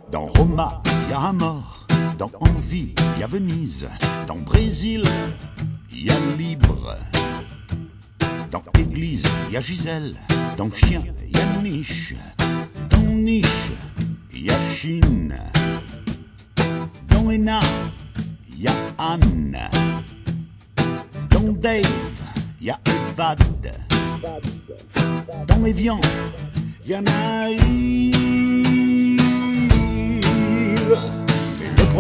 Dans Roma, y a un mort. Dans Envie, y a Venise. Dans Brésil, y a Libre. Dans Église, y a Gisèle. Dans Chien, y a Niche. Dans Niche, y a Chine. Dans Ena, y a Anne. Dans Dave, y a Evad. Dans Evian, y a Naïve. Et le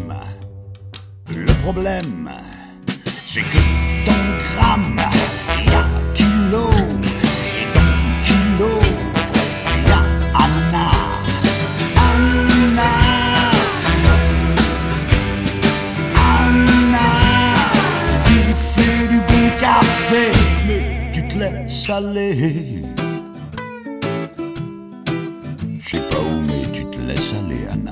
problème, c'est que dans gramme, y a kilo. Et dans kilo, y a Anna. Anna. Anna. Tu fais du bon café, mais tu te laisses aller. Je sais pas où, mais tu te laisses aller, Anna.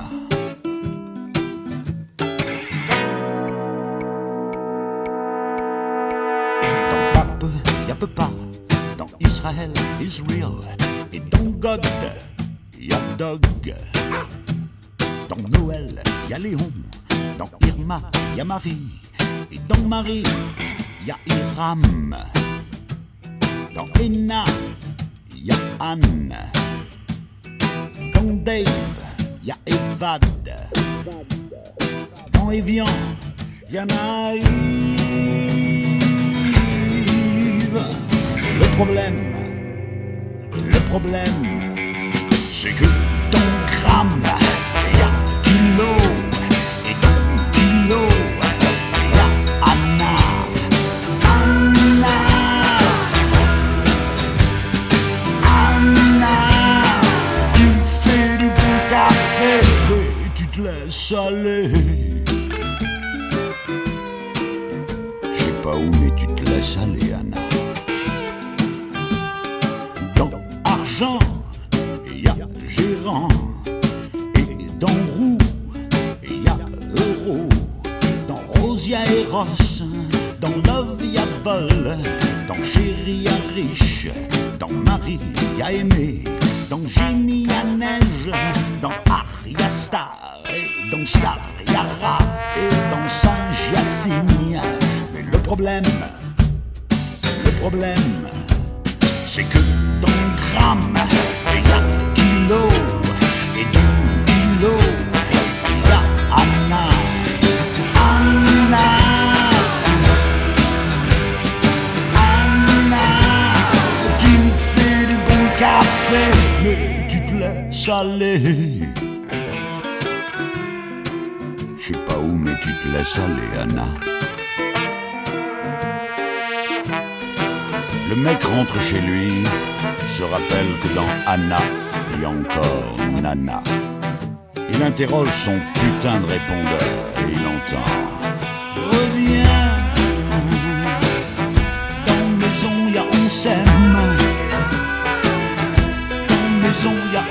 Dans Pape, y'a Papa. Dans Israël, Israel. Et dans God, y'a Dog. Dans Noël, y'a Léon. Dans Irma, y'a Marie. Et dans Marie, y'a Iram. Dans Ena, y'a Anne. Dans Dave, y'a Evad. Dans Evian, y'a Naïve. Le problème, c'est que dans gramme, y'a kilo. Et dans kilo, y'a Anna. Anna. Anna. Tu fais du bon café, mais tu te laisses aller. Je sais pas où, mais tu te laisses aller, Anna. Dans Argent, y a Gérant. Et dans Roux, y a Euro. Dans Rose, y a Eros. Dans Love, y a Vol. Dans Chéri, y a Riche. Dans Marie, y a Aimé. Dans Génie, y a Neige. Dans Art, y a Star. Et dans Star, y a Rat. Et dans Singe, y a Cygne. Mais le problème, c'est que dans gramme, y a kilo. Et dans kilo, y a Anna. Anna. Anna. Tu fais du bon café, mais tu te laisses aller. Je sais pas où, mais tu te laisses aller, Anna. Le mec rentre chez lui, se rappelle que dans Anna, il y a encore Nana. Il interroge son putain de répondeur et il entend: reviens, dans maison, y a on s'aime. Dans maison, y a